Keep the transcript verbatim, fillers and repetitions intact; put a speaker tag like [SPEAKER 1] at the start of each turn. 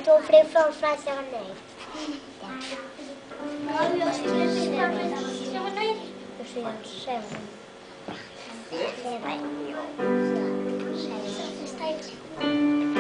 [SPEAKER 1] estou frio från franska vanilj.
[SPEAKER 2] Ja, jag skulle säga vanilj.
[SPEAKER 1] Jag ser en sämre.
[SPEAKER 2] Så, så, så, så, så, så, så,